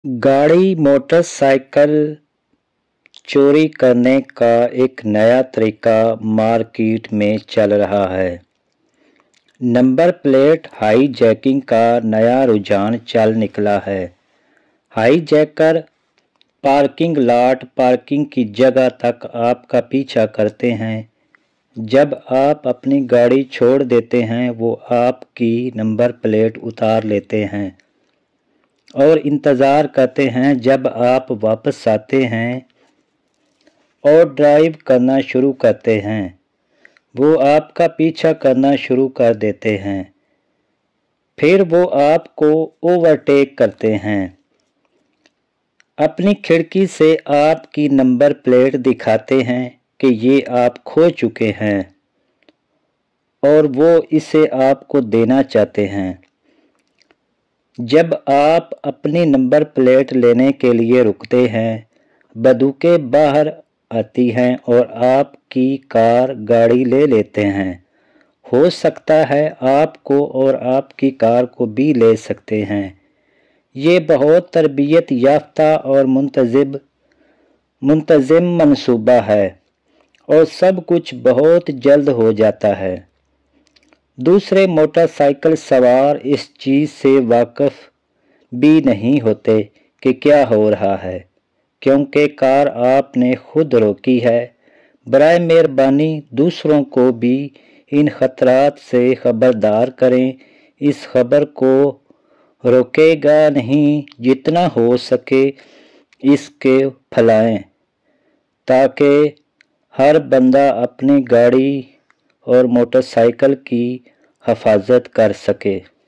गाड़ी मोटरसाइकिल चोरी करने का एक नया तरीका मार्केट में चल रहा है। नंबर प्लेट हाईजैकिंग का नया रुझान चल निकला है। हाईजैकर पार्किंग लॉट पार्किंग की जगह तक आपका पीछा करते हैं। जब आप अपनी गाड़ी छोड़ देते हैं वो आपकी नंबर प्लेट उतार लेते हैं और इंतज़ार करते हैं जब आप वापस आते हैं और ड्राइव करना शुरू करते हैं। वो आपका पीछा करना शुरू कर देते हैं, फिर वो आपको ओवरटेक करते हैं। अपनी खिड़की से आपकी नंबर प्लेट दिखाते हैं कि ये आप खो चुके हैं और वो इसे आपको देना चाहते हैं। जब आप अपनी नंबर प्लेट लेने के लिए रुकते हैं, बंदूकें बाहर आती हैं और आपकी कार गाड़ी ले लेते हैं। हो सकता है आपको और आपकी कार को भी ले सकते हैं। ये बहुत तरबियत याफ्ता और मुंतज़िम मंसूबा है और सब कुछ बहुत जल्द हो जाता है। दूसरे मोटरसाइकिल सवार इस चीज़ से वाकिफ़ भी नहीं होते कि क्या हो रहा है, क्योंकि कार आपने खुद रोकी है। बराए मेहरबानी दूसरों को भी इन खतरात से खबरदार करें। इस खबर को रोकेगा नहीं, जितना हो सके इसके फैलाएं ताकि हर बंदा अपनी गाड़ी और मोटरसाइकिल की हिफाजत कर सके।